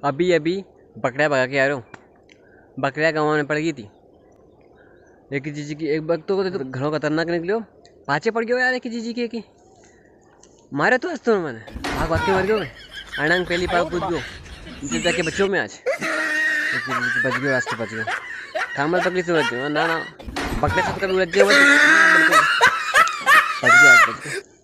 अभी अभी बकरियाँ भगा के आ रहा हूँ। बकरियाँ गाँव में पड़ गई थी। एक जीजी की एक वक्त तो घरों खतरनाक निकलो पाचे पड़ गयो यार। एक जीजी की मारे तो हंसते मैंने भाग भाग के मर गयो मैं। अड़ंग पहली पार कूद गयो नीचे जाके बच्चों में आज बच गयो। आज तो बच गयो थामल पकड़ी से बच गयो। ना ना बकरे से कभी उलझ गए बच गया।